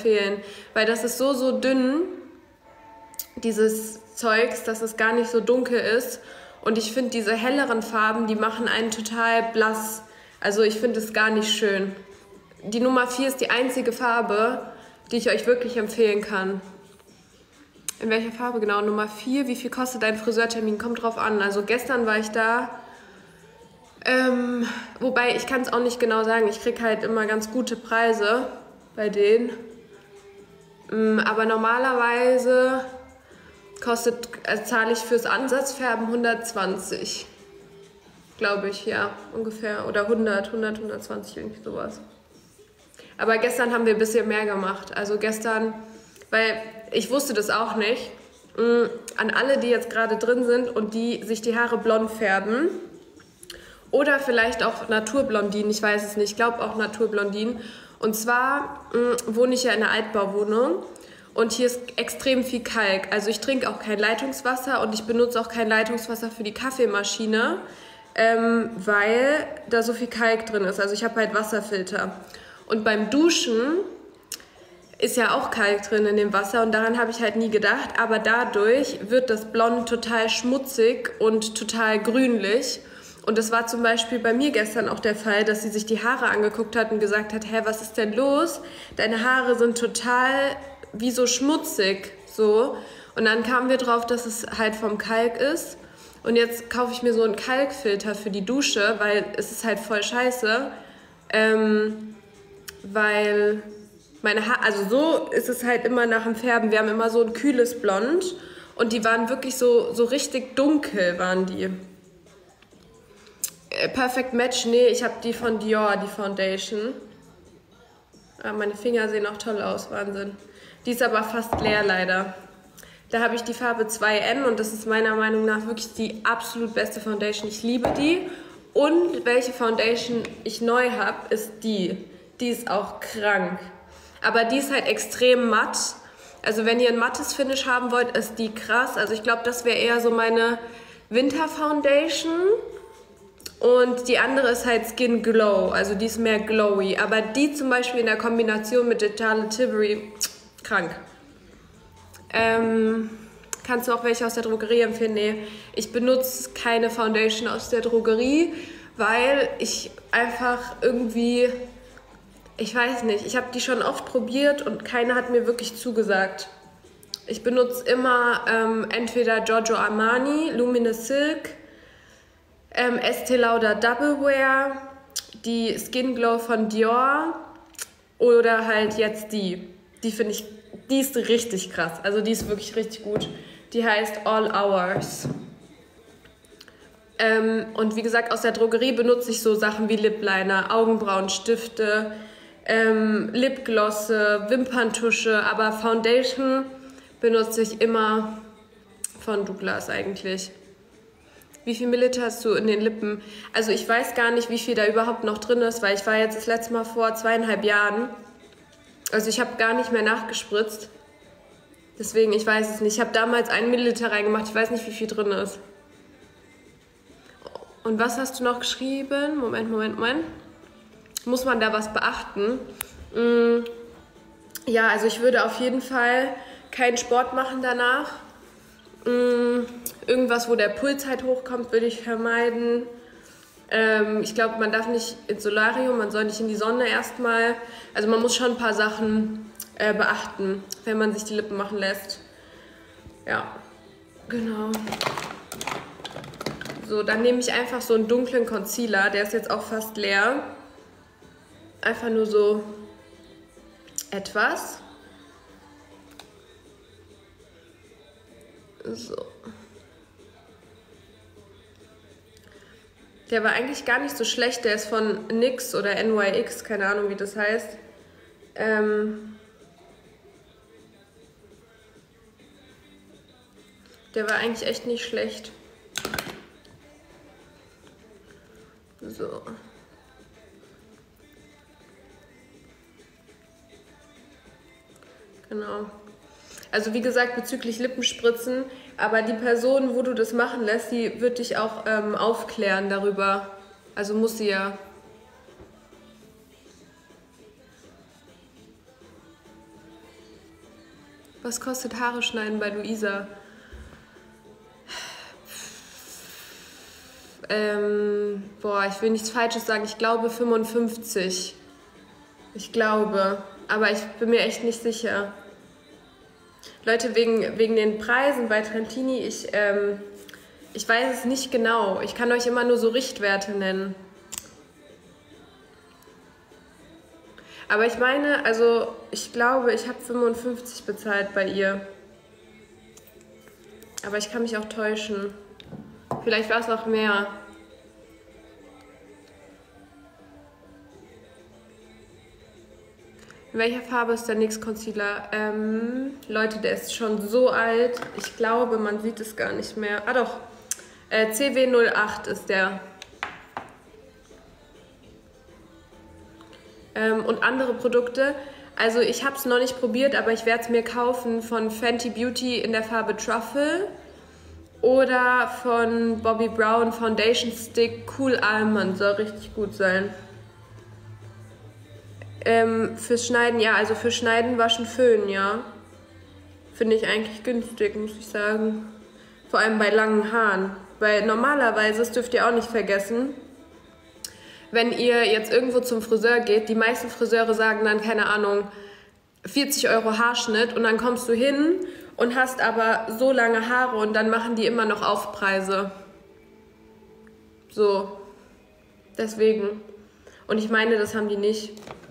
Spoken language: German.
empfehlen, weil das ist so dünn, dieses Zeugs, dass es gar nicht so dunkel ist. Und ich finde, diese helleren Farben, die machen einen total blass. Also ich finde es gar nicht schön. Die Nummer 4 ist die einzige Farbe, die ich euch wirklich empfehlen kann. In welcher Farbe genau? Nummer 4. Wie viel kostet dein Friseurtermin? Kommt drauf an. Also gestern war ich da. Wobei, ich kann es auch nicht genau sagen. Ich kriege halt immer ganz gute Preise bei denen. Aber normalerweise zahle ich fürs Ansatzfärben 120. Glaube ich, ja, ungefähr. Oder 120, irgendwie sowas. Aber gestern haben wir ein bisschen mehr gemacht. Also gestern, weil ich wusste das auch nicht. An alle, die jetzt gerade drin sind und die sich die Haare blond färben. Oder vielleicht auch Naturblondinen, ich weiß es nicht. Ich glaube auch Naturblondinen. Und zwar wohne ich ja in einer Altbauwohnung. Und hier ist extrem viel Kalk. Also ich trinke auch kein Leitungswasser und ich benutze auch kein Leitungswasser für die Kaffeemaschine, weil da so viel Kalk drin ist. Also ich habe halt Wasserfilter. Und beim Duschen ist ja auch Kalk drin in dem Wasser und daran habe ich halt nie gedacht. Aber dadurch wird das Blond total schmutzig und total grünlich. Und das war zum Beispiel bei mir gestern auch der Fall, dass sie sich die Haare angeguckt hat und gesagt hat, hä, was ist denn los? Deine Haare sind total wie so schmutzig, so. Und dann kamen wir drauf, dass es halt vom Kalk ist. Und jetzt kaufe ich mir so einen Kalkfilter für die Dusche, weil es ist halt voll scheiße. Weil meine Haare, also so ist es halt immer nach dem Färben. Wir haben immer so ein kühles Blond und die waren wirklich so richtig dunkel, waren die. Perfect Match, nee, ich habe die von Dior, die Foundation. Meine Finger sehen auch toll aus, Wahnsinn. Die ist aber fast leer leider. Da habe ich die Farbe 2N und das ist meiner Meinung nach wirklich die absolut beste Foundation. Ich liebe die. Und welche Foundation ich neu habe, ist die. Die ist auch krank. Aber die ist halt extrem matt. Also wenn ihr ein mattes Finish haben wollt, ist die krass. Also ich glaube, das wäre eher so meine Winter Foundation. Und die andere ist halt Skin Glow, also die ist mehr glowy. Aber die zum Beispiel in der Kombination mit der Charlotte Tilbury, krank. Kannst du auch welche aus der Drogerie empfehlen? Nee, ich benutze keine Foundation aus der Drogerie, weil ich einfach irgendwie, ich weiß nicht, ich habe die schon oft probiert und keine hat mir wirklich zugesagt. Ich benutze immer entweder Giorgio Armani, Luminous Silk, Estée Lauder Double Wear, die Skin Glow von Dior oder halt jetzt die. Die finde ich, die ist richtig krass. Also die ist wirklich richtig gut. Die heißt All Hours. Und wie gesagt, aus der Drogerie benutze ich so Sachen wie Lip Liner, Augenbrauenstifte, Lipglosse, Wimperntusche, aber Foundation benutze ich immer von Douglas eigentlich. Wie viel Milliliter hast du in den Lippen? Also ich weiß gar nicht, wie viel da überhaupt noch drin ist, weil ich war jetzt das letzte Mal vor 2,5 Jahren. Also ich habe gar nicht mehr nachgespritzt. Deswegen, ich weiß es nicht. Ich habe damals 1 Milliliter reingemacht. Ich weiß nicht, wie viel drin ist. Und was hast du noch geschrieben? Moment. Muss man da was beachten? Ja, also ich würde auf jeden Fall keinen Sport machen danach. Irgendwas, wo der Puls halt hochkommt, würde ich vermeiden. Ich glaube, man darf nicht ins Solarium, man soll nicht in die Sonne erstmal. Also man muss schon ein paar Sachen beachten, wenn man sich die Lippen machen lässt. Ja, genau. So, dann nehme ich einfach so einen dunklen Concealer, der ist jetzt auch fast leer. Einfach nur so etwas. So. Der war eigentlich gar nicht so schlecht. Der ist von NYX oder NYX, keine Ahnung, wie das heißt. Der war eigentlich echt nicht schlecht. So. Genau. Also wie gesagt, bezüglich Lippenspritzen, aber die Person, wo du das machen lässt, die wird dich auch aufklären darüber. Also muss sie ja. Was kostet Haare schneiden bei Luisa? Ich will nichts Falsches sagen. Ich glaube 55. Ich glaube. Aber ich bin mir echt nicht sicher. Leute, wegen den Preisen bei Trentini, ich weiß es nicht genau. Ich kann euch immer nur so Richtwerte nennen. Aber ich meine, also ich glaube, ich habe 55 bezahlt bei ihr. Aber ich kann mich auch täuschen. Vielleicht war es auch mehr. In welcher Farbe ist der NYX Concealer? Leute, der ist schon so alt. Ich glaube, man sieht es gar nicht mehr. Ah doch, CW08 ist der. Und andere Produkte. Also ich habe es noch nicht probiert, aber ich werde es mir kaufen von Fenty Beauty in der Farbe Truffle. Oder von Bobbi Brown Foundation Stick Cool Almond. Soll richtig gut sein. Fürs Schneiden, ja, also für Schneiden, Waschen, Föhnen, ja. Finde ich eigentlich günstig, muss ich sagen. Vor allem bei langen Haaren. Weil normalerweise, das dürft ihr auch nicht vergessen, wenn ihr jetzt irgendwo zum Friseur geht, die meisten Friseure sagen dann, keine Ahnung, 40 € Haarschnitt und dann kommst du hin und hast aber so lange Haare und dann machen die immer noch Aufpreise. So, deswegen. Und ich meine, das haben die nicht.